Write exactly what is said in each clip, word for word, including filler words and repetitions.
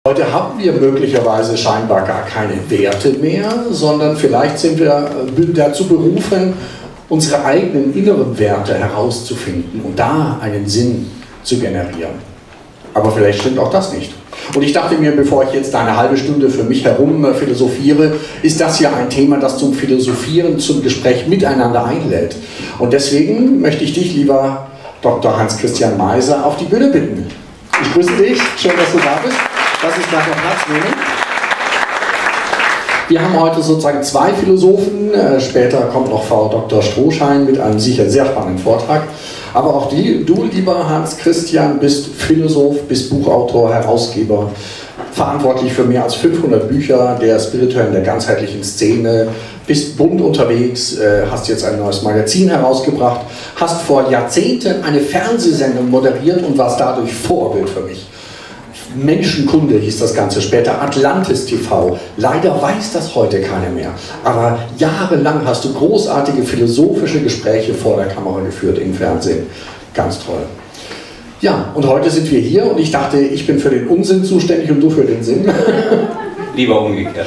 Heute haben wir möglicherweise scheinbar gar keine Werte mehr, sondern vielleicht sind wir dazu berufen, unsere eigenen inneren Werte herauszufinden und da einen Sinn zu generieren. Aber vielleicht stimmt auch das nicht. Und ich dachte mir, bevor ich jetzt eine halbe Stunde für mich herum philosophiere, ist das hier ein Thema, das zum Philosophieren, zum Gespräch miteinander einlädt. Und deswegen möchte ich dich, lieber Doktor Hans-Christian Meiser, auf die Bühne bitten. Ich grüße dich, schön, dass du da bist. Lass uns gleich noch Platz nehmen. Wir haben heute sozusagen zwei Philosophen, später kommt noch Frau Doktor Strohschein mit einem sicher sehr spannenden Vortrag. Aber auch die, du, lieber Hans-Christian, bist Philosoph, bist Buchautor, Herausgeber, verantwortlich für mehr als fünfhundert Bücher der spirituellen, der ganzheitlichen Szene, bist bunt unterwegs, hast jetzt ein neues Magazin herausgebracht, hast vor Jahrzehnten eine Fernsehsendung moderiert und warst dadurch Vorbild für mich. Menschenkunde hieß das Ganze später, Atlantis T V. Leider weiß das heute keiner mehr. Aber jahrelang hast du großartige philosophische Gespräche vor der Kamera geführt im Fernsehen. Ganz toll. Ja, und heute sind wir hier und ich dachte, ich bin für den Unsinn zuständig und du für den Sinn. Lieber umgekehrt.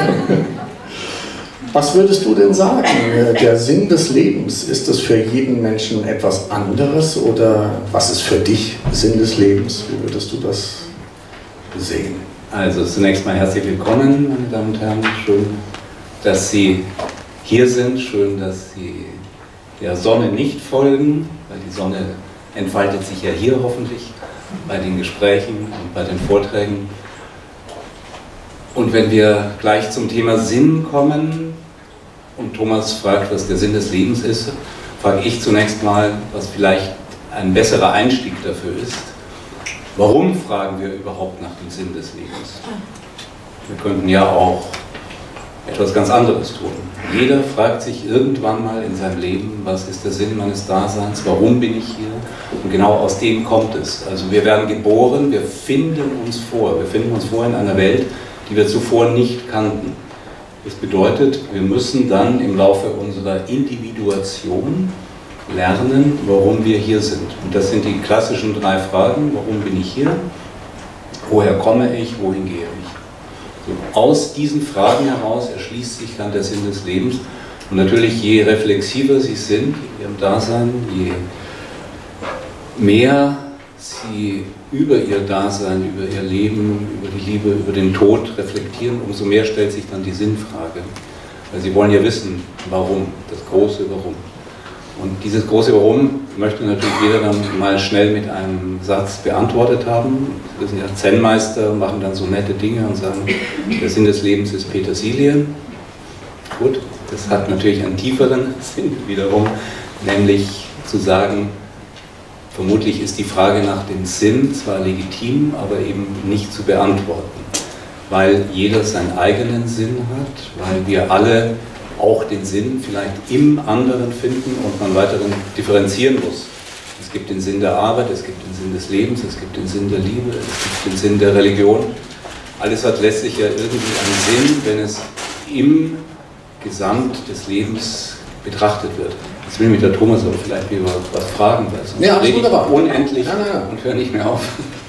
Was würdest du denn sagen? Der Sinn des Lebens, ist das für jeden Menschen etwas anderes oder was ist für dich Sinn des Lebens? Wie würdest du das sehen? Also zunächst mal herzlich willkommen, meine Damen und Herren. Schön, dass Sie hier sind. Schön, dass Sie der Sonne nicht folgen, weil die Sonne entfaltet sich ja hier hoffentlich bei den Gesprächen und bei den Vorträgen. Und wenn wir gleich zum Thema Sinn kommen und Thomas fragt, was der Sinn des Lebens ist, frage ich zunächst mal, was vielleicht ein besserer Einstieg dafür ist. Warum fragen wir überhaupt nach dem Sinn des Lebens? Wir könnten ja auch etwas ganz anderes tun. Jeder fragt sich irgendwann mal in seinem Leben, was ist der Sinn meines Daseins, warum bin ich hier? Und genau aus dem kommt es. Also wir werden geboren, wir finden uns vor, wir finden uns vor in einer Welt, die wir zuvor nicht kannten. Das bedeutet, wir müssen dann im Laufe unserer Individuation lernen, warum wir hier sind. Und das sind die klassischen drei Fragen. Warum bin ich hier? Woher komme ich? Wohin gehe ich? So, aus diesen Fragen heraus erschließt sich dann der Sinn des Lebens. Und natürlich, je reflexiver Sie sind in Ihrem Dasein, je mehr Sie über Ihr Dasein, über Ihr Leben, über die Liebe, über den Tod reflektieren, umso mehr stellt sich dann die Sinnfrage. Weil Sie wollen ja wissen, warum, das große Warum. Und dieses große Warum möchte natürlich jeder dann mal schnell mit einem Satz beantwortet haben. Wir sind ja Zen-Meister, machen dann so nette Dinge und sagen, der Sinn des Lebens ist Petersilie. Gut, das hat natürlich einen tieferen Sinn wiederum, nämlich zu sagen, vermutlich ist die Frage nach dem Sinn zwar legitim, aber eben nicht zu beantworten, weil jeder seinen eigenen Sinn hat, weil wir alle auch den Sinn vielleicht im anderen finden und man weiterhin differenzieren muss. Es gibt den Sinn der Arbeit, es gibt den Sinn des Lebens, es gibt den Sinn der Liebe, es gibt den Sinn der Religion. Alles hat letztlich ja irgendwie einen Sinn, wenn es im Gesamt des Lebens betrachtet wird. Jetzt will mich der Thomas aber vielleicht wieder was fragen, weil sonst ja, rede ich unendlich ja, ja. und höre nicht mehr auf.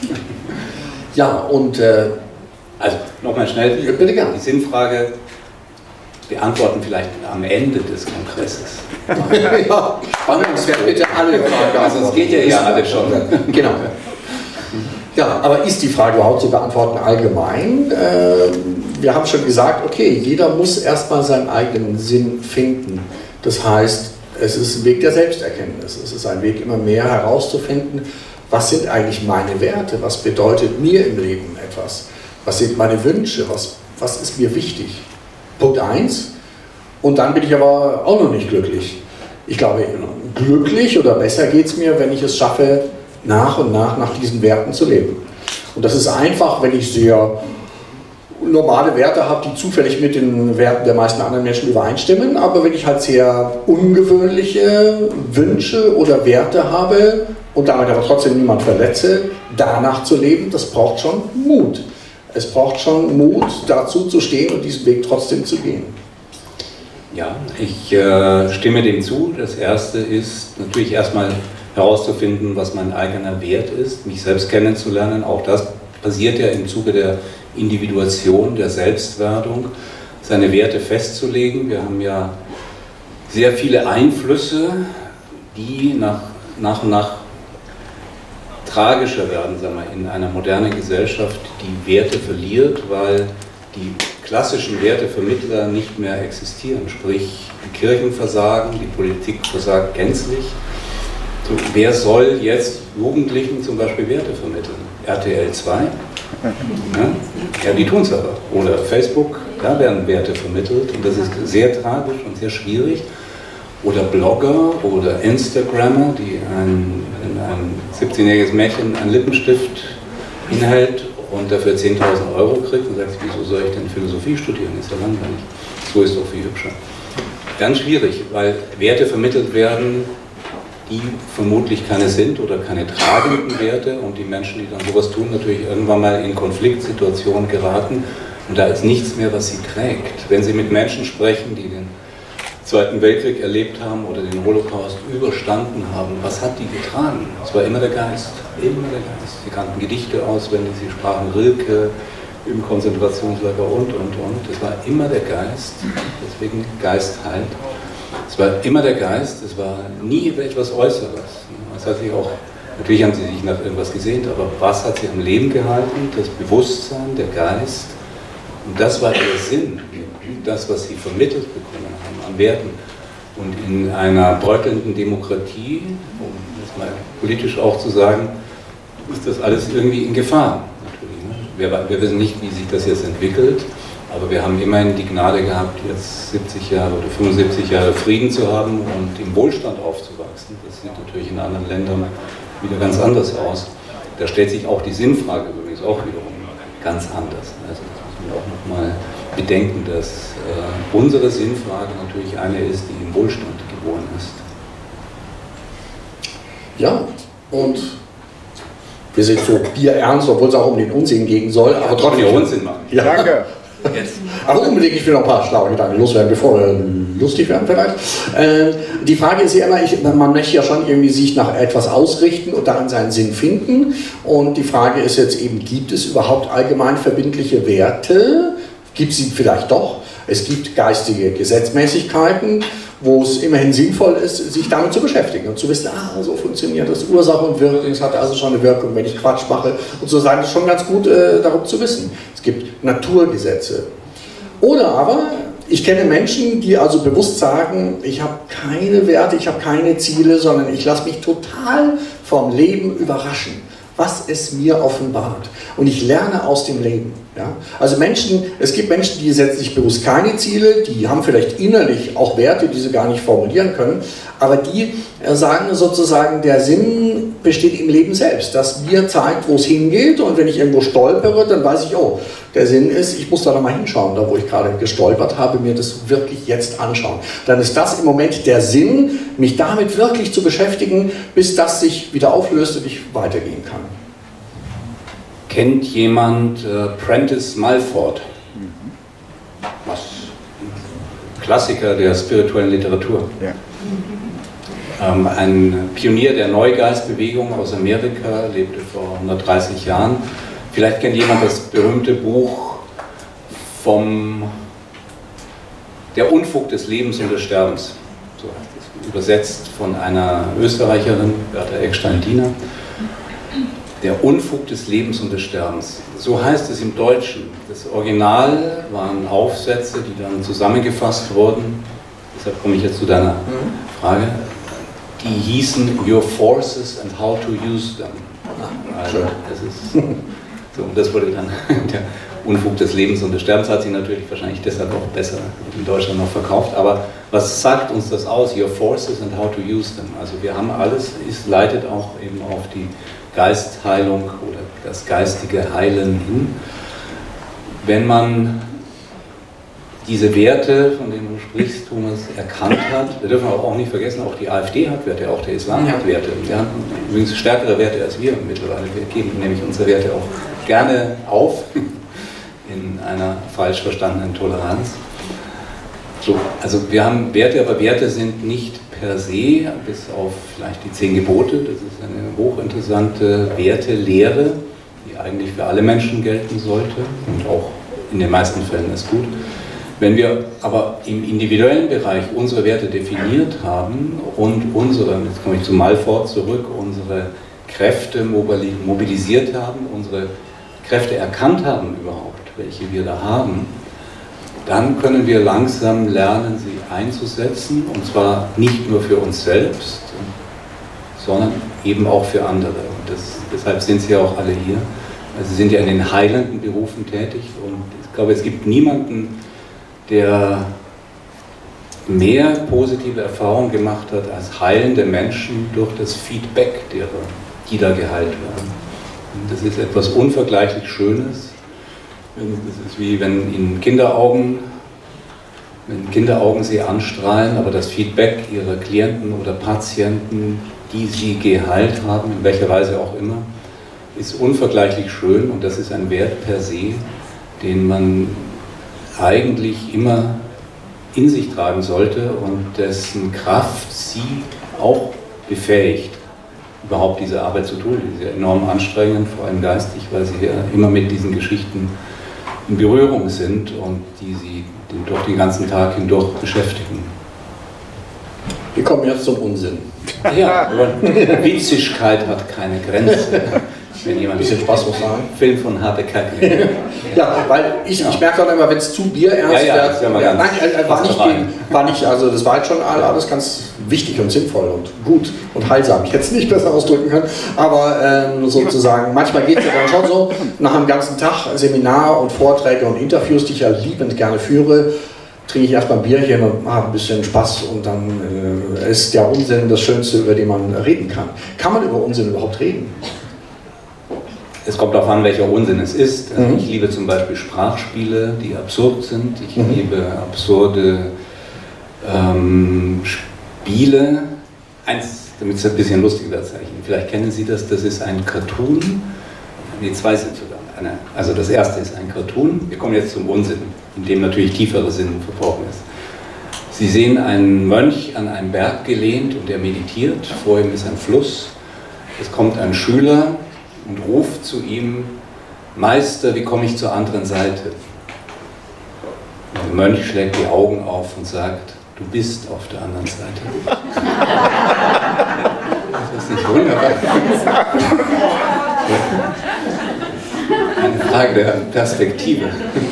Ja, und äh, also nochmal schnell, bitte gern. Die Sinnfrage beantworten vielleicht am Ende des Kongresses. Ja, spannungswert bitte alle Fragen. Also es geht ja ja alle schon. Genau. Ja, aber ist die Frage überhaupt zu beantworten allgemein? Wir haben schon gesagt, okay, jeder muss erstmal seinen eigenen Sinn finden. Das heißt, es ist ein Weg der Selbsterkenntnis. Es ist ein Weg, immer mehr herauszufinden, was sind eigentlich meine Werte, was bedeutet mir im Leben etwas, was sind meine Wünsche, was, was ist mir wichtig. Punkt eins. Und dann bin ich aber auch noch nicht glücklich. Ich glaube, glücklich oder besser geht es mir, wenn ich es schaffe, nach und nach nach diesen Werten zu leben. Und das ist einfach, wenn ich sehr normale Werte habe, die zufällig mit den Werten der meisten anderen Menschen übereinstimmen, aber wenn ich halt sehr ungewöhnliche Wünsche oder Werte habe und damit aber trotzdem niemand verletze, danach zu leben, das braucht schon Mut. Es braucht schon Mut, dazu zu stehen und diesen Weg trotzdem zu gehen. Ja, ich äh, stimme dem zu. Das Erste ist natürlich erstmal herauszufinden, was mein eigener Wert ist, mich selbst kennenzulernen. Auch das passiert ja im Zuge der Individuation, der Selbstwerdung, seine Werte festzulegen. Wir haben ja sehr viele Einflüsse, die nach, nach und nach tragischer werden, sagen wir, in einer modernen Gesellschaft, die Werte verliert, weil die klassischen Wertevermittler nicht mehr existieren. Sprich, die Kirchen versagen, die Politik versagt gänzlich. So, wer soll jetzt Jugendlichen zum Beispiel Werte vermitteln? R T L zwei? Ja, ja, die tun es aber. Oder Facebook, da werden Werte vermittelt und das ist sehr tragisch und sehr schwierig. Oder Blogger oder Instagrammer, die ein, ein siebzehnjähriges Mädchen einen Lippenstift hinhält und dafür zehntausend Euro kriegt und sagt, wieso soll ich denn Philosophie studieren? Ist ja langweilig. So ist doch viel hübscher. Ganz schwierig, weil Werte vermittelt werden, die vermutlich keine sind oder keine tragenden Werte und die Menschen, die dann sowas tun, natürlich irgendwann mal in Konfliktsituationen geraten und da ist nichts mehr, was sie trägt. Wenn Sie mit Menschen sprechen, die den Zweiten Weltkrieg erlebt haben oder den Holocaust überstanden haben, was hat die getragen? Es war immer der Geist, immer der Geist. Sie kannten Gedichte auswendig, sie sprachen Rilke im Konzentrationslager und, und, und. Es war immer der Geist, deswegen Geist heilt. Es war immer der Geist, es war nie etwas Äußeres. Es hat sich auch, natürlich haben sie sich nach irgendwas gesehnt, aber was hat sie am Leben gehalten? Das Bewusstsein, der Geist. Und das war ihr Sinn, das, was sie vermittelt bekommen haben an Werten. Und in einer bröckelnden Demokratie, um das mal politisch auch zu sagen, ist das alles irgendwie in Gefahr. Natürlich, ne? wir, wir wissen nicht, wie sich das jetzt entwickelt, aber wir haben immerhin die Gnade gehabt, jetzt siebzig Jahre oder fünfundsiebzig Jahre Frieden zu haben und im Wohlstand aufzuwachsen. Das sieht natürlich in anderen Ländern wieder ganz anders aus. Da stellt sich auch die Sinnfrage übrigens auch wiederum ganz anders. Also das muss man auch nochmal bedenken, dass äh, unsere Sinnfrage natürlich eine ist, die im Wohlstand geboren ist. Ja, und wir sind so bierernst, obwohl es auch um den Unsinn gehen soll, aber trotzdem. Ja, Unsinn machen. Ja. Danke. Jetzt. Aber unbedingt, ich will noch ein paar schlaue Gedanken loswerden, bevor wir lustig werden vielleicht. Ähm, die Frage ist ja immer, ich, man möchte ja schon irgendwie sich nach etwas ausrichten und darin seinen Sinn finden. Und die Frage ist jetzt eben, gibt es überhaupt allgemein verbindliche Werte? Gibt es sie vielleicht doch? Es gibt geistige Gesetzmäßigkeiten, wo es immerhin sinnvoll ist, sich damit zu beschäftigen und zu wissen, ah, so funktioniert das, Ursache und Wirkung, es hat also schon eine Wirkung, wenn ich Quatsch mache und so sagen, das ist schon ganz gut äh, darum zu wissen. Es gibt Naturgesetze. Oder aber, ich kenne Menschen, die also bewusst sagen, ich habe keine Werte, ich habe keine Ziele, sondern ich lasse mich total vom Leben überraschen, was es mir offenbart. Und ich lerne aus dem Leben. Ja? Also Menschen, es gibt Menschen, die setzen sich bewusst keine Ziele, die haben vielleicht innerlich auch Werte, die sie gar nicht formulieren können, aber die sagen sozusagen, der Sinn besteht im Leben selbst, das mir zeigt, wo es hingeht und wenn ich irgendwo stolpere, dann weiß ich, oh, der Sinn ist, ich muss da noch mal hinschauen, da wo ich gerade gestolpert habe, mir das wirklich jetzt anschauen. Dann ist das im Moment der Sinn, mich damit wirklich zu beschäftigen, bis das sich wieder auflöst und ich weitergehen kann. Kennt jemand äh, Prentice Mulford? Was? Klassiker der spirituellen Literatur. Ja. Ähm, ein Pionier der Neugeistbewegung aus Amerika, lebte vor hundertdreißig Jahren. Vielleicht kennt jemand das berühmte Buch vom Der Unfug des Lebens und des Sterbens. So heißt es, übersetzt von einer Österreicherin, Berta Eckstein-Diener. Der Unfug des Lebens und des Sterbens. So heißt es im Deutschen. Das Original waren Aufsätze, die dann zusammengefasst wurden. Deshalb komme ich jetzt zu deiner Frage. Die hießen Your Forces and How to Use Them. Also, das ist so, und das wurde dann der Unfug des Lebens und des Sterbens, hat sich natürlich wahrscheinlich deshalb auch besser in Deutschland noch verkauft. Aber was sagt uns das aus? Your Forces and How to Use Them. Also wir haben alles, es leitet auch eben auf die Geistheilung oder das geistige Heilen hin. Wenn man diese Werte, von denen du sprichst, Thomas, erkannt hat, wir dürfen auch nicht vergessen, auch die AfD hat Werte, auch der Islam hat Werte. Wir haben übrigens stärkere Werte als wir mittlerweile. Wir geben nämlich unsere Werte auch gerne auf, in einer falsch verstandenen Toleranz. So, also wir haben Werte, aber Werte sind nicht per se, bis auf vielleicht die zehn Gebote, das ist eine hochinteressante Wertelehre, die eigentlich für alle Menschen gelten sollte und auch in den meisten Fällen ist gut. Wenn wir aber im individuellen Bereich unsere Werte definiert haben und unsere, jetzt komme ich zu Malfort zurück, unsere Kräfte mobilisiert haben, unsere Kräfte erkannt haben überhaupt, welche wir da haben, dann können wir langsam lernen, sie einzusetzen, und zwar nicht nur für uns selbst, sondern eben auch für andere. Und das, deshalb sind Sie auch alle hier. Also Sie sind ja in den heilenden Berufen tätig, und ich glaube, es gibt niemanden, der mehr positive Erfahrungen gemacht hat als heilende Menschen durch das Feedback derer, die da geheilt werden. Und das ist etwas unvergleichlich Schönes. Das ist wie wenn Ihnen Kinderaugen, wenn Kinderaugen Sie anstrahlen, aber das Feedback Ihrer Klienten oder Patienten, die Sie geheilt haben, in welcher Weise auch immer, ist unvergleichlich schön, und das ist ein Wert per se, den man eigentlich immer in sich tragen sollte und dessen Kraft Sie auch befähigt, überhaupt diese Arbeit zu tun. Die ist ja enorm anstrengend, vor allem geistig, weil Sie ja immer mit diesen Geschichten in Berührung sind und die Sie durch den ganzen Tag hindurch beschäftigen. Wir kommen jetzt zum Unsinn. Ja, aber Witzigkeit hat keine Grenze. Wenn jemand ein bisschen Spaß muss sagen. Film von Harte Kacke. Ja, weil ich, ich merke dann immer, wenn es zu bierernst ja, ja, wird. Ja, ja, nein, äh, war, nicht gegen, war nicht, also das war jetzt schon alles ganz wichtig und sinnvoll und gut und heilsam. Ich hätte es nicht besser ausdrücken können, aber ähm, sozusagen, manchmal geht es ja dann schon so, nach einem ganzen Tag Seminar und Vorträge und Interviews, die ich ja liebend gerne führe, trinke ich erstmal ein Bierchen und mache ein bisschen Spaß, und dann äh, ist der Unsinn das Schönste, über den man reden kann. Kann man über Unsinn überhaupt reden? Es kommt darauf an, welcher Unsinn es ist. Also mhm. Ich liebe zum Beispiel Sprachspiele, die absurd sind. Ich mhm. liebe absurde ähm, Spiele. Eins, damit es ein bisschen lustiger wird, vielleicht kennen Sie das, das ist ein Cartoon. Nee, zwei sind sogar. Eine, also das erste ist ein Cartoon. Wir kommen jetzt zum Unsinn, in dem natürlich tiefere Sinn verborgen ist. Sie sehen einen Mönch an einem Berg gelehnt und er meditiert. Vor ihm ist ein Fluss. Es kommt ein Schüler und ruft zu ihm: Meister, wie komme ich zur anderen Seite? Und der Mönch schlägt die Augen auf und sagt: Du bist auf der anderen Seite. Das ist nicht wunderbar. Eine Frage der Perspektive.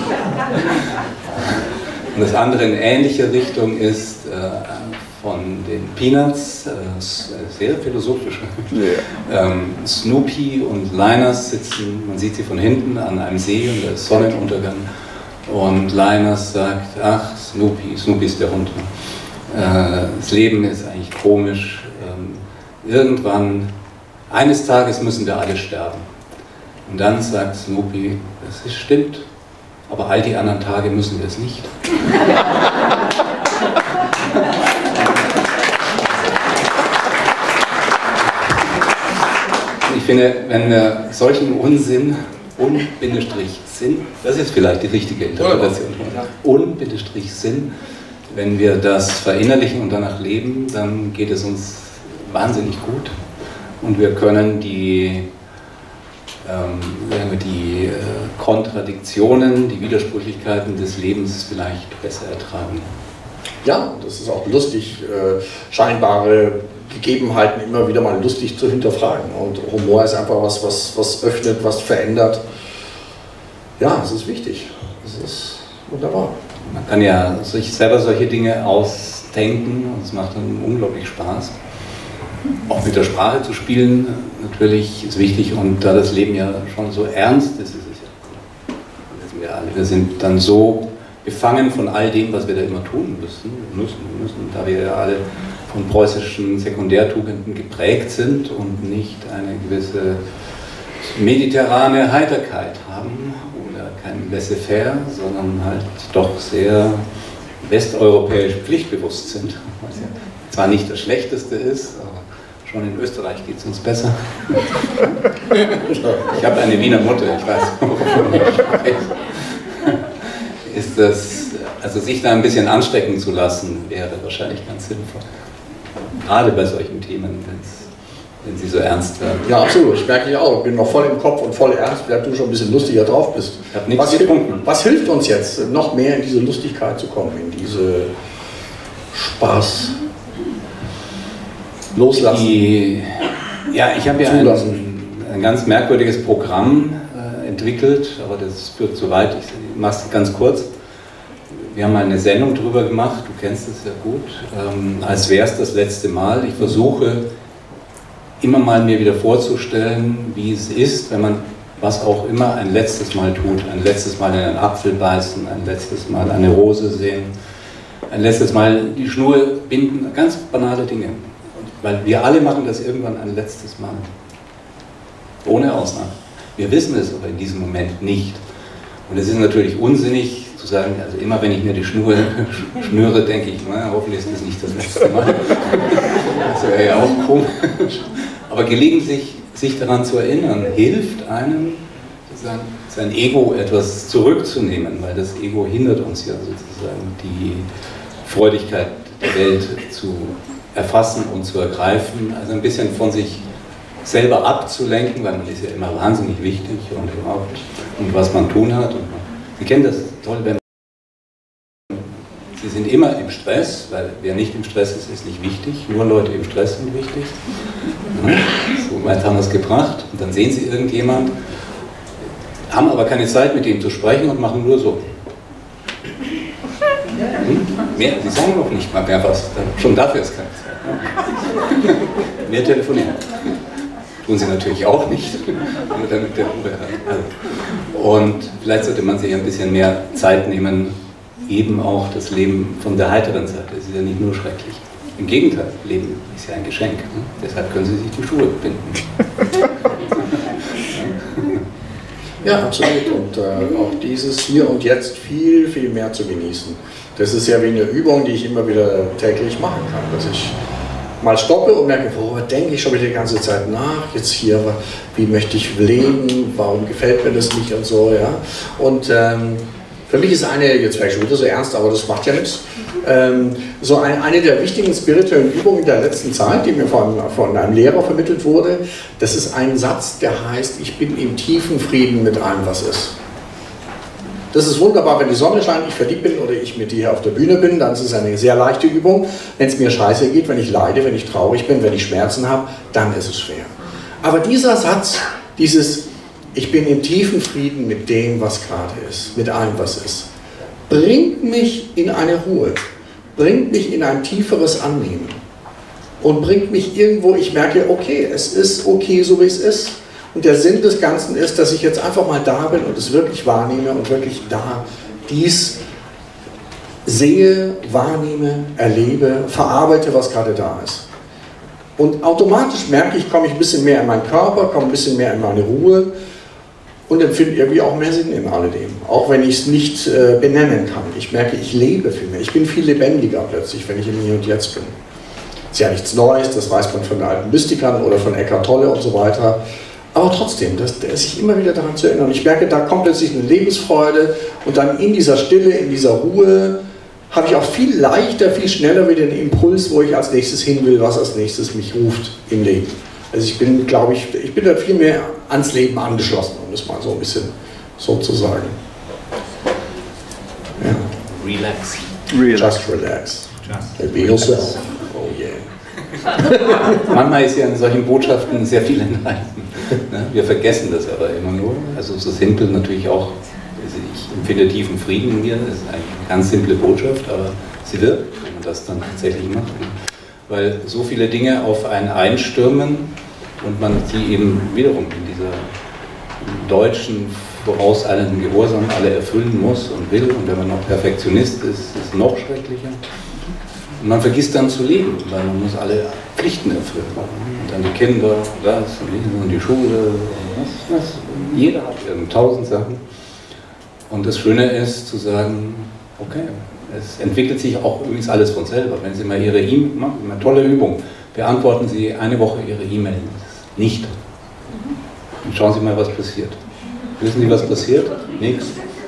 Und das andere in ähnlicher Richtung ist äh, von den Peanuts, äh, sehr philosophisch. Yeah. Ähm, Snoopy und Linus sitzen, man sieht sie von hinten an einem See und da ist Sonnenuntergang. Und Linus sagt: Ach, Snoopy, Snoopy ist der Hund. Äh, das Leben ist eigentlich komisch. Ähm, irgendwann, eines Tages müssen wir alle sterben. Und dann sagt Snoopy: Das ist, stimmt, aber all die anderen Tage müssen wir es nicht. Ich finde, wenn wir solchen Unsinn, Un-Sinn, das ist vielleicht die richtige Interpretation, Un-Sinn, wenn wir das verinnerlichen und danach leben, dann geht es uns wahnsinnig gut und wir können die Ähm, die äh, Kontradiktionen, die Widersprüchlichkeiten des Lebens vielleicht besser ertragen. Ja, das ist auch lustig, äh, scheinbare Gegebenheiten immer wieder mal lustig zu hinterfragen. Und Humor ist einfach was, was, was öffnet, was verändert. Ja, es ist wichtig. Es ist wunderbar. Man kann ja sich selber solche Dinge ausdenken und es macht dann unglaublich Spaß. Auch mit der Sprache zu spielen, natürlich ist wichtig, und da das Leben ja schon so ernst ist, ist es ja, wissen wir alle, wir sind dann so befangen von all dem, was wir da immer tun müssen, müssen, müssen, da wir ja alle von preußischen Sekundärtugenden geprägt sind und nicht eine gewisse mediterrane Heiterkeit haben oder kein Laissez-faire, sondern halt doch sehr westeuropäisch pflichtbewusst sind, was ja zwar nicht das Schlechteste ist, aber schon in Österreich geht es uns besser. Ich habe eine Wiener Mutter, ich weiß, wovon ich spreche. Ist das, also sich da ein bisschen anstecken zu lassen, wäre wahrscheinlich ganz sinnvoll. Gerade bei solchen Themen, wenn es wenn Sie so ernst werden. Ja, absolut. Ich merke ja auch. Ich bin noch voll im Kopf und voll ernst, während du schon ein bisschen lustiger drauf bist. Ich habe nichts was, getrunken. Was hilft uns jetzt, noch mehr in diese Lustigkeit zu kommen, in diese Spaß loslassen? Die, ja, ich habe ja ein, ein ganz merkwürdiges Programm äh, entwickelt, aber das führt zu weit. Ich mache es ganz kurz. Wir haben eine Sendung darüber gemacht, du kennst es ja gut, ähm, als wäre es das letzte Mal. Ich versuche immer mal mir wieder vorzustellen, wie es ist, wenn man was auch immer ein letztes Mal tut. Ein letztes Mal in einen Apfel beißen, ein letztes Mal eine Rose sehen, ein letztes Mal die Schnur binden, ganz banale Dinge. Weil wir alle machen das irgendwann ein letztes Mal. Ohne Ausnahme. Wir wissen es aber in diesem Moment nicht. Und es ist natürlich unsinnig zu sagen, also immer wenn ich mir die Schnur schnüre, denke ich, na, hoffentlich ist das nicht das letzte Mal. Das wäre ja auch komisch. Aber gelegentlich sich daran zu erinnern, hilft einem, sozusagen, sein Ego etwas zurückzunehmen, weil das Ego hindert uns ja sozusagen, die Freudigkeit der Welt zu erfassen und zu ergreifen, also ein bisschen von sich selber abzulenken, weil man ist ja immer wahnsinnig wichtig und überhaupt und was man tun hat. Und man, Sie kennen das toll, wenn Sie sind immer im Stress, weil wer nicht im Stress ist, ist nicht wichtig. Nur Leute im Stress sind wichtig. So weit haben wir es gebracht. Und dann sehen Sie irgendjemand, haben aber keine Zeit mit ihm zu sprechen und machen nur so. Hm? Mehr, Sie sagen noch nicht mal mehr was. Schon dafür ist keine Zeit. Mehr telefonieren. Tun Sie natürlich auch nicht. Damit der Und vielleicht sollte man sich ein bisschen mehr Zeit nehmen, eben auch das Leben von der heiteren Seite. Es ist ja nicht nur schrecklich. Im Gegenteil, Leben ist ja ein Geschenk. Ne? Deshalb können Sie sich die Schuhe binden. Ja, absolut. Und äh, auch dieses Hier und Jetzt viel, viel mehr zu genießen. Das ist ja wie eine Übung, die ich immer wieder täglich machen kann. Dass ich mal stoppe und merke, worüber denke ich schon wieder die ganze Zeit nach, jetzt hier, wie möchte ich leben, warum gefällt mir das nicht und so, ja. Und ähm, für mich ist eine, jetzt vielleicht schon wieder so ernst, aber das macht ja nichts, ähm, so ein, eine der wichtigen spirituellen Übungen der letzten Zeit, die mir von, von einem Lehrer vermittelt wurde, das ist ein Satz, der heißt, ich bin im tiefen Frieden mit allem, was ist. Das ist wunderbar, wenn die Sonne scheint, ich verliebt bin oder ich mit dir hier auf der Bühne bin, dann ist es eine sehr leichte Übung. Wenn es mir scheiße geht, wenn ich leide, wenn ich traurig bin, wenn ich Schmerzen habe, dann ist es schwer. Aber dieser Satz, dieses ich bin im tiefen Frieden mit dem, was gerade ist, mit allem, was ist, bringt mich in eine Ruhe, bringt mich in ein tieferes Annehmen und bringt mich irgendwo, ich merke, okay, es ist okay, so wie es ist. Und der Sinn des Ganzen ist, dass ich jetzt einfach mal da bin und es wirklich wahrnehme und wirklich da dies sehe, wahrnehme, erlebe, verarbeite, was gerade da ist. Und automatisch merke ich, komme ich ein bisschen mehr in meinen Körper, komme ein bisschen mehr in meine Ruhe und empfinde irgendwie auch mehr Sinn in alledem. Auch wenn ich es nicht äh, benennen kann. Ich merke, ich lebe viel mehr. Ich bin viel lebendiger plötzlich, wenn ich im Hier und Jetzt bin. Ist ja nichts Neues, das weiß man von den alten Mystikern oder von Eckhart Tolle und so weiter. Aber trotzdem, das, das sich immer wieder daran zu erinnern. Ich merke, da kommt plötzlich eine Lebensfreude und dann in dieser Stille, in dieser Ruhe, habe ich auch viel leichter, viel schneller wieder einen Impuls, wo ich als nächstes hin will, was als nächstes mich ruft im Leben. Also ich bin, glaube ich, ich bin da viel mehr ans Leben angeschlossen, um das mal so ein bisschen so zu sagen. Ja. Relax. Relax. Just relax. Just Be yourself. Oh yeah. Manchmal ist ja in solchen Botschaften sehr viel enthalten. Wir vergessen das aber immer nur. Also so simpel natürlich auch. Ich empfinde tiefen Frieden in mir, das ist eigentlich eine ganz simple Botschaft, aber sie wirkt, wenn man das dann tatsächlich macht. Weil so viele Dinge auf einen einstürmen und man sie eben wiederum in dieser deutschen, vorauseilenden Gehorsam alle erfüllen muss und will. Und wenn man noch Perfektionist ist, ist es noch schrecklicher. Und man vergisst dann zu leben, weil man muss alle Pflichten erfüllen. Und dann die Kinder, das und die Schule, und was, was. Jeder hat irgend tausend Sachen. Und das Schöne ist zu sagen, okay, es entwickelt sich auch übrigens alles von selber. Wenn Sie mal Ihre E-Mail machen, eine tolle Übung, beantworten Sie eine Woche Ihre E-Mail nicht. Und schauen Sie mal, was passiert. Wissen Sie, was passiert? Nichts.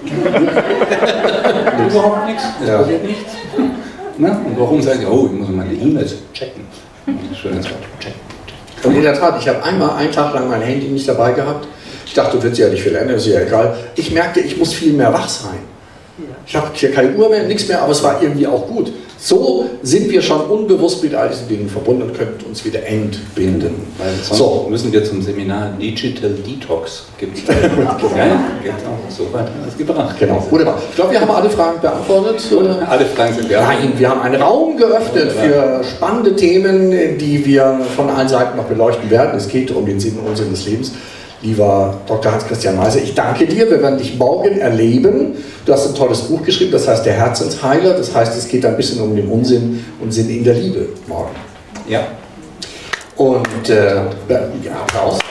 Überhaupt nichts. Es ja. passiert nichts. Na? Und warum sagen Sie, oh, ich muss meine E-Mails checken. Das ist ein schönes Wort, checken. Und in der Tat, ich habe einmal einen Tag lang mein Handy nicht dabei gehabt. Ich dachte, wird sich ja nicht viel ändern, ist ja egal. Ich merkte, ich muss viel mehr wach sein. Ich habe hier keine Uhr mehr, nichts mehr, aber es war irgendwie auch gut. So sind wir schon unbewusst mit all diesen Dingen verbunden und können uns wieder entbinden. Weil sonst so müssen wir zum Seminar Digital Detox. Gibt es ja, auch so weit alles gebracht. Genau, wunderbar. Ich glaube, wir haben alle Fragen beantwortet. Alle Fragen sind beantwortet. Nein, wir haben einen Raum geöffnet für spannende Themen, die wir von allen Seiten noch beleuchten werden. Es geht um den Sinn und Unsinn des Lebens. Lieber Doktor Hans-Christian Meiser, ich danke dir. Wir werden dich morgen erleben. Du hast ein tolles Buch geschrieben, das heißt Der Herzensheiler. Das heißt, es geht ein bisschen um den Unsinn und Sinn in der Liebe morgen. Ja. Und äh, ja, Applaus.